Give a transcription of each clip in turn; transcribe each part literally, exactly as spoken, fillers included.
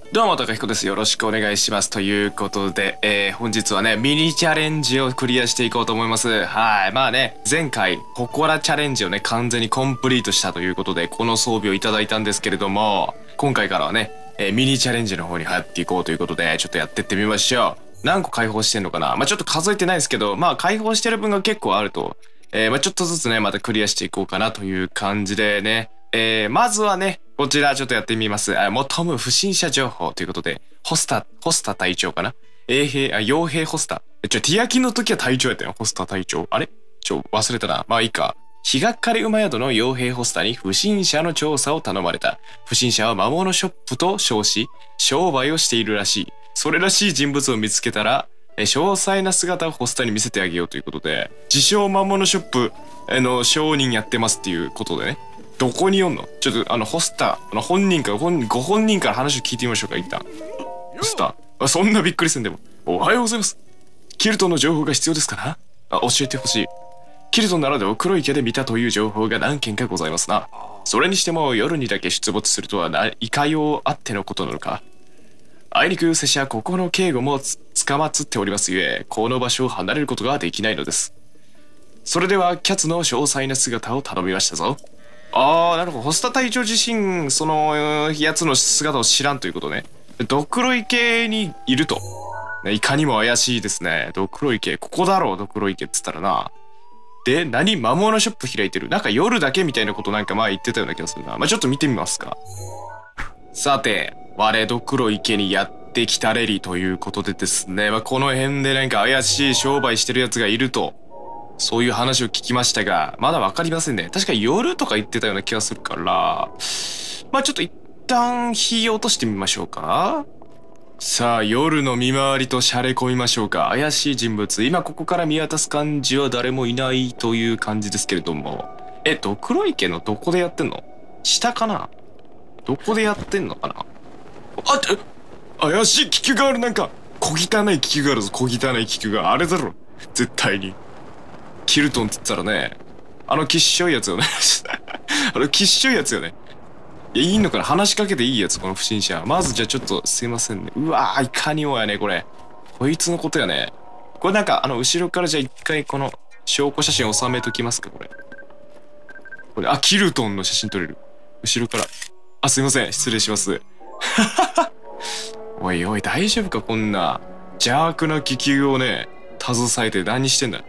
どうも、たかひこです。よろしくお願いします。ということで、えー、本日はね、ミニチャレンジをクリアしていこうと思います。はい。まあね、前回、ココラチャレンジをね、完全にコンプリートしたということで、この装備をいただいたんですけれども、今回からはね、えー、ミニチャレンジの方に入っていこうということで、ちょっとやってってみましょう。何個解放してんのかな。まあちょっと数えてないですけど、まあ解放してる分が結構あると、えー、まあちょっとずつね、またクリアしていこうかなという感じでね、えー、まずはね、こちらちょっとやってみます。あ、求む不審者情報ということで、ホスタ、ホスタ隊長かな。衛兵、あ、傭兵ホスタ。ちょ、ティアキの時は隊長やったよ。ホスタ隊長。あれちょ、忘れたな。まあいいか。日がかり馬宿の傭兵ホスタに不審者の調査を頼まれた。不審者は魔物ショップと称し、商売をしているらしい。それらしい人物を見つけたら、え詳細な姿をホスタに見せてあげようということで、自称魔物ショップの商人やってますっていうことでね。どこにおんの？ちょっとあのホスター、あの本人から本ご本人から話を聞いてみましょうか。一旦ホスター、あ、そんなびっくりすんでも。おはようございます。キルトンの情報が必要ですかな。あ、教えてほしい。キルトンならでは黒い毛で見たという情報が何件かございますな。それにしても夜にだけ出没するとはないかようあってのことなのか。あいにく拙者ここの警護もつ捕まつっておりますゆえ、この場所を離れることができないのです。それではキャツの詳細な姿を頼みましたぞ。あー、なるほど。ホスタ隊長自身、そのやつの姿を知らんということね。ドクロ池にいると。いかにも怪しいですね。ドクロ池。ここだろう、ドクロ池っつったらな。で、何魔物ショップ開いてる。なんか夜だけみたいなことなんか前言ってたような気がするな。まあ、ちょっと見てみますか。さて、我ドクロ池にやってきたレリということでですね。まあ、この辺でなんか怪しい商売してるやつがいると。そういう話を聞きましたが、まだわかりませんね。確か夜とか言ってたような気がするから、まあちょっと一旦火を落としてみましょうか。さあ、夜の見回りとシャレ込みましょうか。怪しい人物。今ここから見渡す感じは誰もいないという感じですけれども。え、ドクロ池のどこでやってんの？下かな？どこでやってんのかな？あ、っ怪しい気球がある。なんか、小汚い気球があるぞ。小汚い気球があれだろ。絶対に。キルトンっつったらね、あのきっしょいやつよね。あのきっしょいやつよね。いや、いいのかな、話しかけていいやつ、この不審者。まずじゃあちょっとすいませんね。うわー、いかにもやね、これ。こいつのことやね。これなんか、あの、後ろからじゃあ一回この証拠写真収めときますか、これ。これ、あ、キルトンの写真撮れる。後ろから。あ、すいません、失礼します。おいおい、大丈夫か、こんな邪悪な気球をね、携えて何してんだ。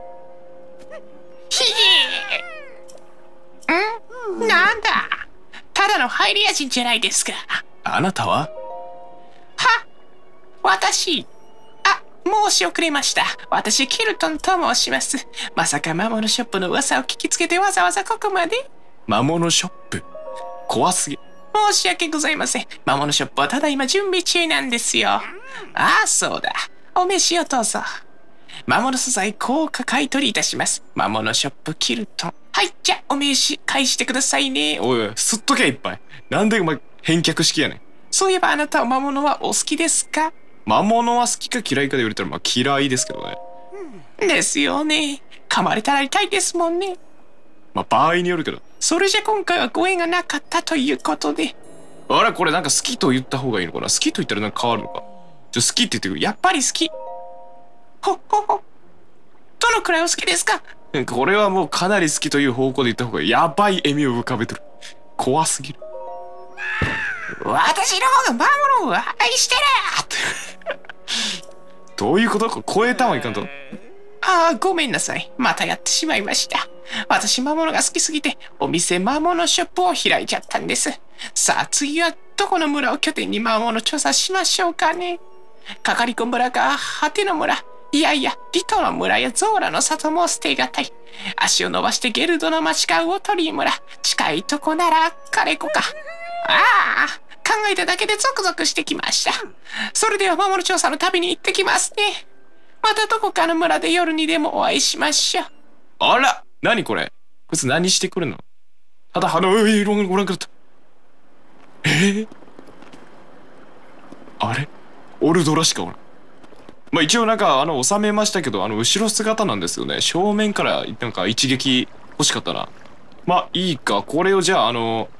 ひげんなんだ、ただのハイリア人じゃないですか。 あなたはは私、あ、申し遅れました。私キルトンと申します。まさか魔物ショップの噂を聞きつけてわざわざここまで。 魔物ショップ、怖すぎ。 申し訳ございません。魔物ショップはただいま準備中なんですよ。ああ、そうだ、お召しをどうぞ。魔物素材高価買い取りいたします。魔物ショップキルトン。はい、じゃあお名刺返してくださいね。 おいおい、すっとけいっぱい。なんでお前返却式やねん。 そういえばあなたは魔物はお好きですか？ 魔物は好きか嫌いかで言われたらまあ嫌いですけどね。 ですよね。噛まれたら痛いですもんね。 まあ場合によるけど。 それじゃ今回はご縁がなかったということで。 あれ、これなんか好きと言った方がいいのかな。好きと言ったらなんか変わるのか。ちょ、好きって言ってくる。 やっぱり好き。ほほほ。どのくらいお好きですか？ これはもうかなり好きという方向で言った方がいい。やばい笑みを浮かべてる。怖すぎる。 私の方が魔物を愛してる。 どういうこと？超えたはいかんと。 ああ、ごめんなさい。またやってしまいました。私魔物が好きすぎてお店魔物ショップを開いちゃったんです。さあ次はどこの村を拠点に魔物調査しましょうかね。かかりこ村か果ての村、いやいやリトの村やゾーラの里も捨てがたい。足を伸ばしてゲルドの町かウォトリー村、近いとこならカレコか。ああ、考えただけでゾクゾクしてきました。それでは魔物調査の旅に行ってきますね。またどこかの村で夜にでもお会いしましょう。 あら、何これ。こいつ何してくるの。ただ鼻を色ご覧くだった。えー、あれオルドラしかおらん。まあ一応なんかあの収めましたけど、あの後ろ姿なんですよね。正面からなんか一撃欲しかったな。まあいいか、これをじゃああの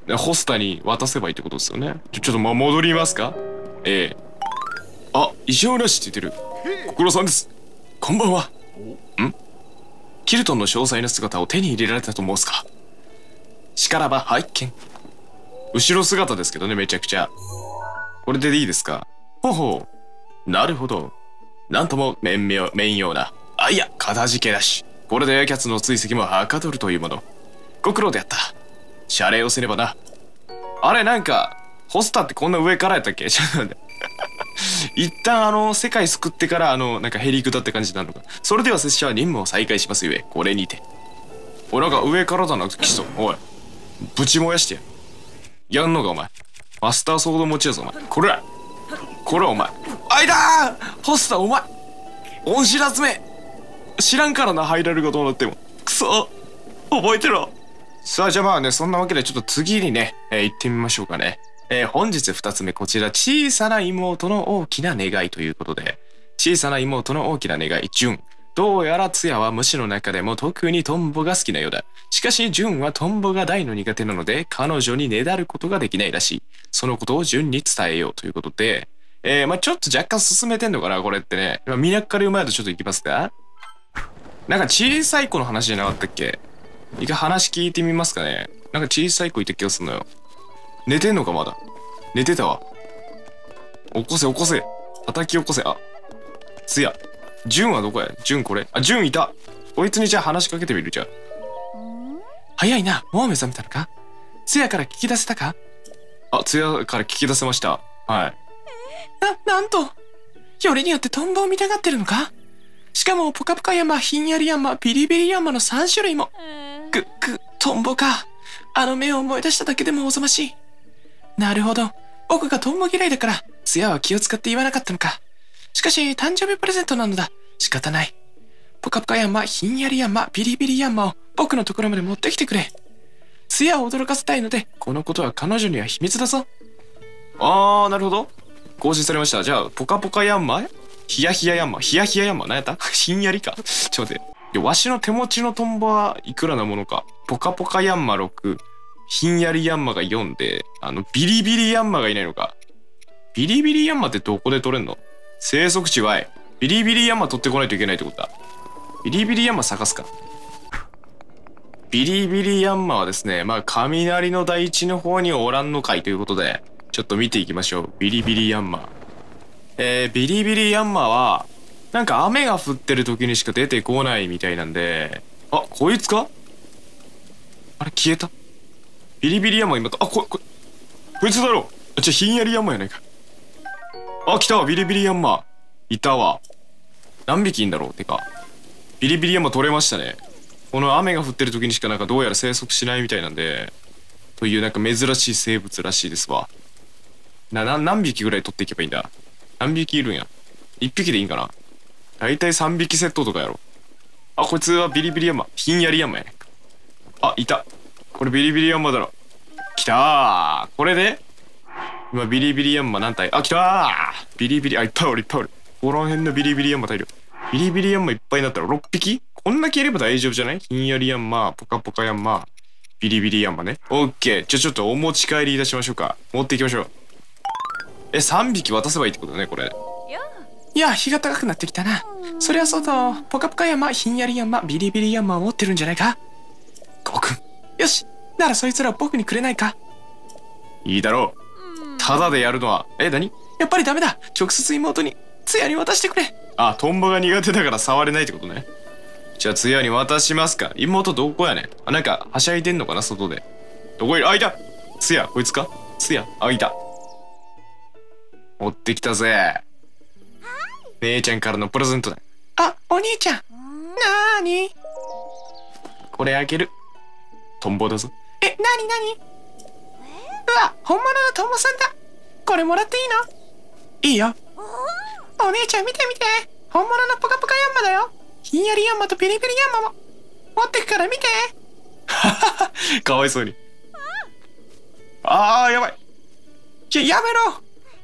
ホスタに渡せばいいってことですよね。ちょ、ちょっとま、戻りますか。ええ。あ、異常なしって言ってる。ご苦労さんです。こんばんは。んキルトンの詳細な姿を手に入れられたと申すか。しからば拝見。後ろ姿ですけどね、めちゃくちゃ。これでいいですか。ほうほう。なるほど。なんとも面妙、面様な。あ、いや、かたじけなし。これでエアキャッツの追跡もはかどるというもの。ご苦労であった。謝礼をせねばな。あれ、なんか、ホスターってこんな上からやったっけ。ちょっと待って。一旦あの、世界救ってから、あの、なんかヘリ下って感じになるのか。それでは拙者は任務を再開しますゆえ、これにて。おい、なんか上からだな、基礎。おい。ぶち燃やしてや。やんのか、お前。マスターソード持ちやぞ、お前。これこれお前。あいだーホスター、お前恩知らずめ知らんからな、入られることになっても。くそ覚えてろ。さあ、じゃあまあね、そんなわけでちょっと次にね、えー、行ってみましょうかね。えー、本日二つ目、こちら、小さな妹の大きな願いということで、小さな妹の大きな願い、ジュン。どうやらツヤは虫の中でも特にトンボが好きなようだ。しかし、ジュンはトンボが大の苦手なので、彼女にねだることができないらしい。そのことをジュンに伝えようということで、えー、まあちょっと若干進めてんのかな、これってね。まあ、見なっかりうまいとちょっといきますか。なんか小さい子の話じゃなかったっけ。一回話聞いてみますかね。なんか小さい子いた気がするのよ。寝てんのかまだ。寝てたわ。起こせ起こせ。叩き起こせ。あ、つや。ジュンはどこや。ジュンこれ。あ、ジュンいた。こいつにじゃあ話しかけてみるじゃん。早いな。もう目覚めたのか。つやから聞き出せたか。あ、つやから聞き出せました。はい。な、なんと。よりによってトンボを見たがってるのか。しかもポカポカ山、ひんやり山、ビリビリ山のさん種類も。く、く、トンボか。あの目を思い出しただけでもおぞましい。なるほど。僕がトンボ嫌いだから、ツヤは気を使って言わなかったのか。しかし、誕生日プレゼントなのだ。仕方ない。ポカポカ山、ひんやり山、ビリビリ山を僕のところまで持ってきてくれ。ツヤを驚かせたいので、このことは彼女には秘密だぞ。あー、なるほど。更新されました。じゃあ、ポカポカ山ヒヤヒヤ山ヒヤヒヤ山何やったひんやりか。ちょっと待って。わしの手持ちのトンボはいくらなものか。ポカポカヤンマろく、ひんやりヤンマがよんで、あの、ビリビリヤンマがいないのか。ビリビリヤンマってどこで取れんの。生息地 Y。ビリビリヤンマ取ってこないといけないってことだ。ビリビリヤンマ探すか。ビリビリヤンマはですね、まあ、雷の大地の方におらんのかいということで、ちょっと見ていきましょう。ビリビリヤンマ。えー、ビリビリヤンマは、なんか雨が降ってる時にしか出てこないみたいなんで、あ、こいつか。あれ消えた。ビリビリヤンマ今と、あ、こ、こ、こいつだろ。あ、じゃあひんやりヤンマやないか。あ、来たわ、ビリビリヤンマ。いたわ。何匹いんだろう。てか、ビリビリヤンマ取れましたね。この雨が降ってる時にしかなんかどうやら生息しないみたいなんで、というなんか珍しい生物らしいですわ。な、な、何匹ぐらい取っていけばいいんだ。何匹いるんや。いっぴきでいいんかな。だいたいさんびきセットとかやろ。あ、こいつはビリビリヤンマ。ひんやりヤンマやね。あ、いた。これビリビリヤンマだろ。来たー。これで今ビリビリヤンマ何体。あ、来たー。ビリビリ、あ、いっぱいおるいっぱいおる。この辺のビリビリヤンマ大量。ビリビリヤンマいっぱいになったらろっぴき。こんだけいれば大丈夫じゃない。ひんやりヤンマ、ポカポカヤンマ、ビリビリヤンマね。オッケー。じゃあちょっとお持ち帰りいたしましょうか。持っていきましょう。え、さんびき渡せばいいってことね、これ。いや、日が高くなってきたな。そりゃそうと、ポカポカ山、ひんやり山、ビリビリ山を持ってるんじゃないか。ゴーくん。よし、ならそいつらを僕にくれないか。いいだろう。ただでやるのは、え、何。やっぱりダメだ。直接妹に、ツヤに渡してくれ。あ、トンボが苦手だから触れないってことね。じゃあツヤに渡しますか。妹どこやねん。あ、なんか、はしゃいでんのかな、外で。どこいる。あ、いた。ツヤ、こいつか。ツヤ、あ、いた。持ってきたぜ。姉ちゃんからのプレゼントだ。あ、お兄ちゃん。なーに。これあげる。トンボだぞ。え、なになに。うわ、本物のトンボさんだ。これもらっていいの。いいよ。お姉ちゃん見て見て。本物のポカポカヤンマだよ。ひんやりヤンマとビリビリヤンマも。持ってくから見て。ははは、かわいそうに。あー、やばい。や、やめろ。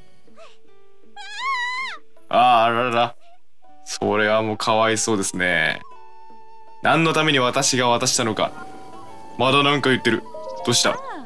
あー、あららら。それはもうかわいそうですね。何のために私が渡したのか。まだなんか言ってる。どうした。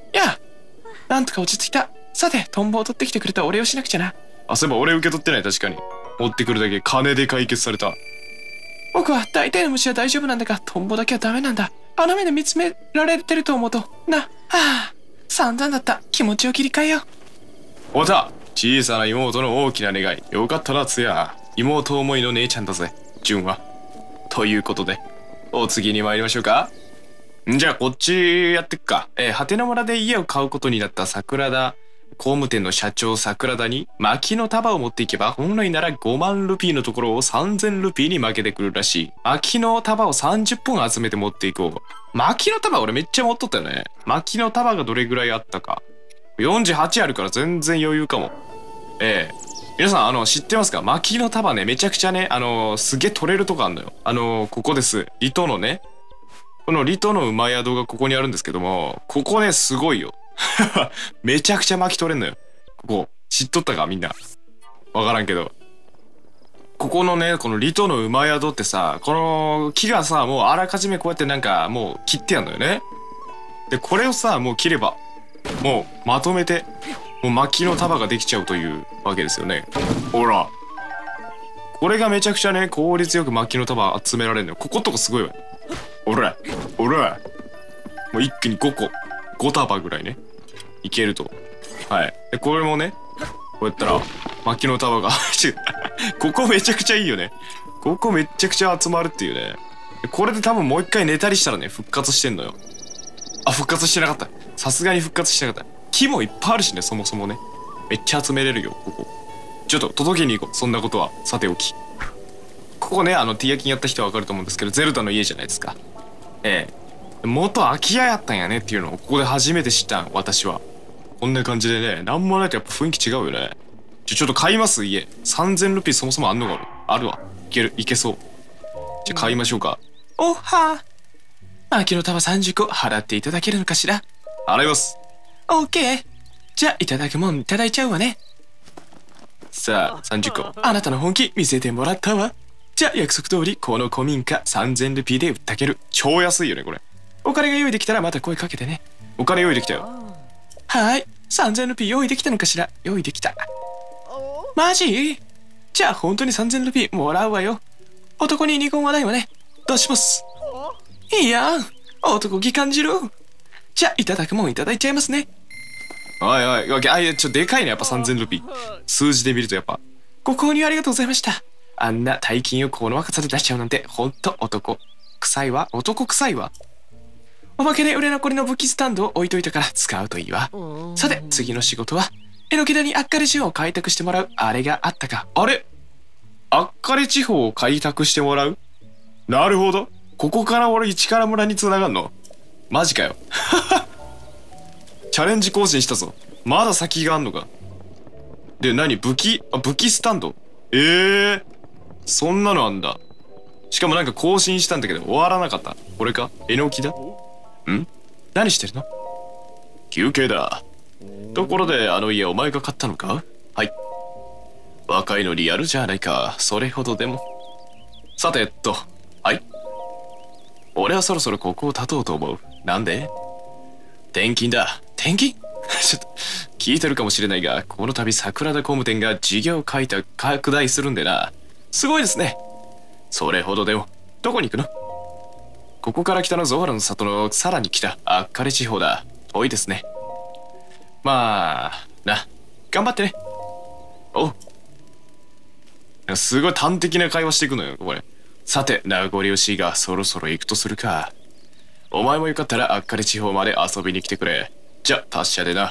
や、なんとか落ち着いた。さて、トンボを取ってきてくれたお礼をしなくちゃな。 あ、そういえば俺受け取ってない。確かに持ってくるだけ金で解決された。 僕は大体の虫は大丈夫なんだが、トンボだけはダメなんだ。あの目で見つめられてると思うと、な、はあ、散々だった。気持ちを切り替えよう。 おた、小さな妹の大きな願い。よかったな、つや。妹思いの姉ちゃんだぜ、純は。ということで、お次に参りましょうか。んじゃあ、こっちやってっか。えー、ハテナ村で家を買うことになった桜田工務店の社長桜田に薪の束を持っていけば、本来ならごまんルピーのところをさんぜんルピーに負けてくるらしい。薪の束をさんじゅっぽん集めて持っていこう。薪の束俺めっちゃ持っとったよね。薪の束がどれぐらいあったか。よんじゅうはちあるから全然余裕かも。ええー、皆さん、あの、知ってますか？薪の束ね、めちゃくちゃね、あのー、すげえ取れるとこあんのよ。あのー、ここです。リトのね。このリトの馬宿がここにあるんですけども、ここね、すごいよ。めちゃくちゃ薪取れんのよ。ここ、知っとったかみんな。わからんけど。ここのね、このリトの馬宿ってさ、この木がさ、もうあらかじめこうやってなんか、もう切ってやんのよね。で、これをさ、もう切れば、もうまとめて、もう薪の束ができちゃうというわけですよね。ほら。これがめちゃくちゃね、効率よく薪の束集められるのよ。こことかすごいわ。ほら。ほら。もう一気にごこ。ご束ぐらいね。いけると。はい。で、これもね、こうやったら、薪の束が、ここめちゃくちゃいいよね。ここめちゃくちゃ集まるっていうね。これで多分もう一回寝たりしたらね、復活してんのよ。あ、復活してなかった。さすがに復活してなかった。木もいっぱいあるしね、そもそもね。めっちゃ集めれるよ、ここ。ちょっと届けに行こう。そんなことはさておき。ここね、あの、ティアキンやった人はわかると思うんですけど、ゼルダの家じゃないですか。ええ。元空き家やったんやねっていうのをここで初めて知ったん、私は。こんな感じでね、なんもないとやっぱ雰囲気違うよね。ちょ、ちょっと買います家。さんぜんルピーそもそもあんのかあるわ。いける、いけそう。じゃあ買いましょうか。 おはー。薪の束さんじゅっこ払っていただけるのかしら？ 払います。 オッケー。じゃあいただくもんいただいちゃうわね。 さあ、さんじゅっこ。 あなたの本気見せてもらったわ。じゃあ約束通りこの古民家さんぜんルピーで売ってあげる。 超安いよね、これ。 お金が用意できたらまた声かけてね。 お金用意できたよ。 はい。さんぜんルピー用意できたのかしら？用意できた。マジ？じゃあ本当にさんぜんルピーもらうわよ。男に二言はないわね。出します。いいやん。男気感じる。じゃあいただくもんいただいちゃいますね。 おいおい、おい、あ、いや、ちょ、でかいね、やっぱさんぜんルピー。数字で見るとやっぱ。 ご購入ありがとうございました。あんな大金をこの若さで出しちゃうなんて、ほんと男。臭いわ。男臭いわ。おまけで売れ残りの武器スタンドを置いといたから使うといいわ。さて、次の仕事は、えのきだにアッカレ地方を開拓してもらう、あれがあったか。 あれアッカレ地方を開拓してもらう？なるほど。ここから俺市から村に繋がんの？マジかよ。チャレンジ更新したぞ。まだ先があんのか。で、何武器あ、武器スタンド。ええー、そんなのあんだ。しかもなんか更新したんだけど終わらなかった。これか？えのきだ？ん？何してるの？休憩だ。ところで、あの家お前が買ったのか？はい。若いのリアルじゃないか。それほどでも。さて、えっと、はい。俺はそろそろここを建とうと思う。なんで？転勤だ。転勤？ちょっと、聞いてるかもしれないが、この度桜田工務店が事業開拓拡大するんでな。すごいですね。それほどでも。どこに行くの？ここから北のゾハラの里のさらに北、アッカレ地方だ。遠いですね。まあ、な、頑張ってね。おう。すごい端的な会話していくのよ、これ。さて、名残惜しいが、そろそろ行くとするか。お前もよかったらアッカレ地方まで遊びに来てくれ。じゃ、達者でな。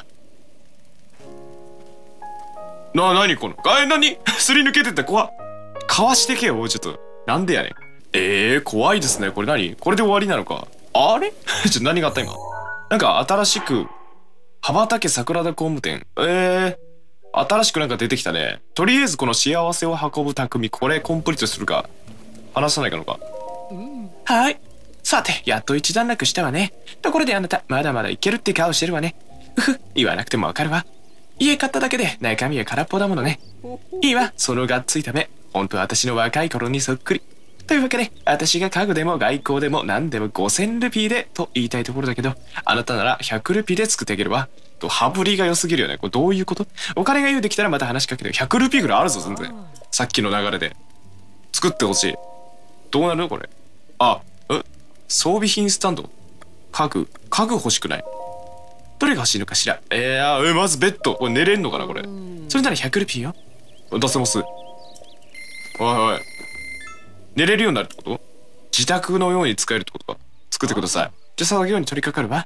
な、なにこの、あ、なにすり抜けてった怖っ。かわしてけよ、ちょっと。なんでやねん。ええー、怖いですね。これ何？これで終わりなのか。あれちょっと何があった今。なんか新しく、羽ばたけ桜田工務店。ええー、新しくなんか出てきたね。とりあえずこの幸せを運ぶ匠、これコンプリートするか。話さないかのか。 はい。さて、やっと一段落したわね。ところであなた、まだまだいけるって顔してるわね。うふ、言わなくてもわかるわ。家買っただけで中身は空っぽだものね。いいわ、そのがっついた目。ほんと私の若い頃にそっくり。 というわけで、私が家具でも外交でも何でもごせんルピーでと言いたいところだけど、あなたならひゃくルピーで作ってあげれば。と、羽振りが良すぎるよね。これどういうこと？お金が言うできたらまた話しかけて、ひゃくルピーぐらいあるぞ、全然。さっきの流れで。作ってほしい。どうなるこれ。あ、え装備品スタンド。家具。家具欲しくない？どれが欲しいのかしら。えー、えまずベッド。これ寝れんのかなこれ。それならひゃくルピーよ。出せます。おいおい。寝れるようになるってこと？自宅のように使えるってことか。作ってください。じゃあ作業に取り掛かるわ。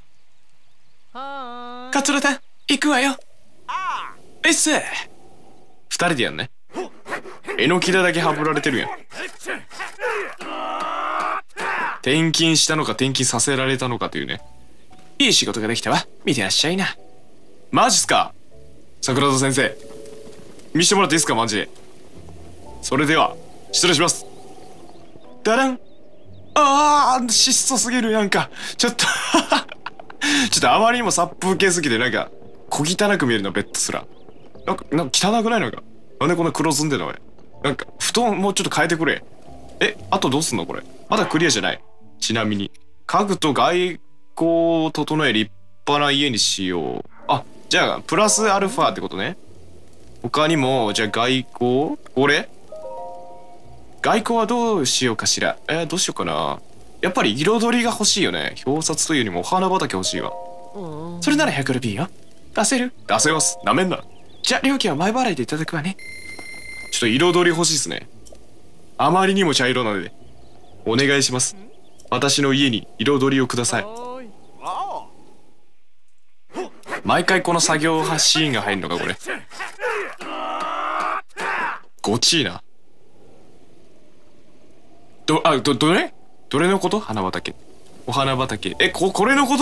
カツラだ、行くわよ。えっす。二人でやんね。えのきだだけはぶられてるやん。転勤したのか転勤させられたのかというね。いい仕事ができたわ。見てらっしゃいな。マジっすか？桜田先生。見してもらっていいですかマジで。それでは、失礼します。だらん。あー、質素すぎる、なんか。ちょっと、ちょっとあまりにも殺風景すぎて、なんか、小汚く見えるの、ベッドすら。なんか、なんか汚くないのか。なんでこんな黒ずんでんの俺。なんか、布団もうちょっと変えてくれ。え、あとどうすんのこれ。まだクリアじゃない。ちなみに。家具と外交を整え立派な家にしよう。あ、じゃあ、プラスアルファってことね。他にも、じゃあ外交俺外交はどうしようかしら。えー、どうしようかな。やっぱり彩りが欲しいよね。表札というよりもお花畑欲しいわ。それならひゃくルピーよ。出せる？出せます。なめんな。じゃあ料金は前払いでいただくわね。ちょっと彩り欲しいですね。あまりにも茶色なので。お願いします。私の家に彩りをください。毎回この作業シーンが入るのかこれ。ごちいな。ど、あ、ど、どれどれのこと？花畑。お花畑。え、こ、これのこと？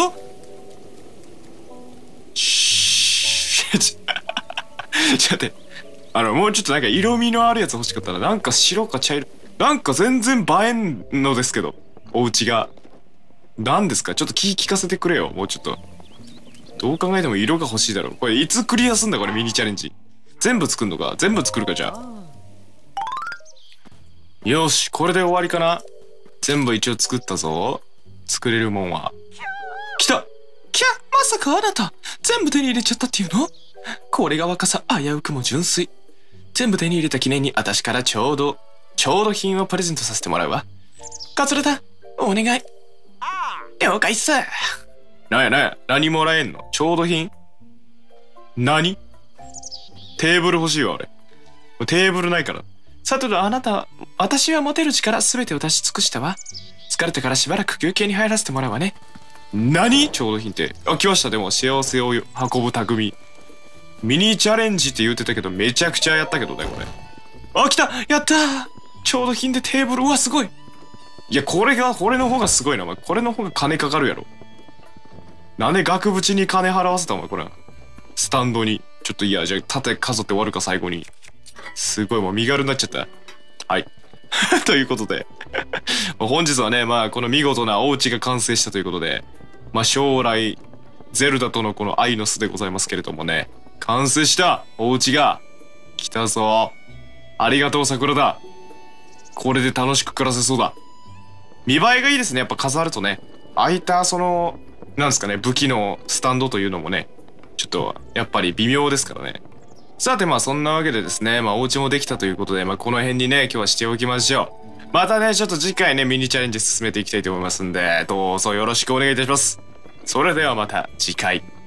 しーちょ、ちょっと待って。あの、もうちょっとなんか色味のあるやつ欲しかったら、なんか白か茶色。なんか全然映えんのですけど。お家が。何ですか？ちょっと聞、聞かせてくれよ。もうちょっと。どう考えても色が欲しいだろ。これいつクリアすんだこれミニチャレンジ。全部作るのか？全部作るかじゃあ。よし、これで終わりかな。全部一応作ったぞ。作れるもんは。来た！きゃ、まさかあなた、全部手に入れちゃったっていうの？これが若さ危うくも純粋。全部手に入れた記念に私からちょうど、ちょうど品をプレゼントさせてもらうわ。カツラだ、お願い。了解っす。なんやなんや、何もらえんの？ちょうど品？何？テーブル欲しいわ、俺。テーブルないから。さてとあなた、私は持てる力すべてを出し尽くしたわ。疲れてからしばらく休憩に入らせてもらうわね。何？ちょうど品って。あ、来ました。でも幸せを運ぶ匠。ミニチャレンジって言ってたけど、めちゃくちゃやったけどね、これ。あ、来た！やったー！ちょうど品でテーブル。うわ、すごい！いや、これが、これの方がすごいな、お前。これの方が金かかるやろ。なんで額縁に金払わせたお前、これ。スタンドに。ちょっといいや、じゃあ、縦飾って終わるか、最後に。すごい、もう身軽になっちゃった。はい。ということで。本日はね、まあ、この見事なお家が完成したということで、まあ、将来、ゼルダとのこの愛の巣でございますけれどもね、完成したお家が来たぞ。ありがとう、桜だ。これで楽しく暮らせそうだ。見栄えがいいですね。やっぱ飾るとね。開いた、その、なんですかね、武器のスタンドというのもね、ちょっと、やっぱり微妙ですからね。さて、まあそんなわけでですね、まあお家もできたということで、まあこの辺にね、今日はしておきましょう。またね、ちょっと次回ね、ミニチャレンジ進めていきたいと思いますんで、どうぞよろしくお願いいたします。それではまた次回。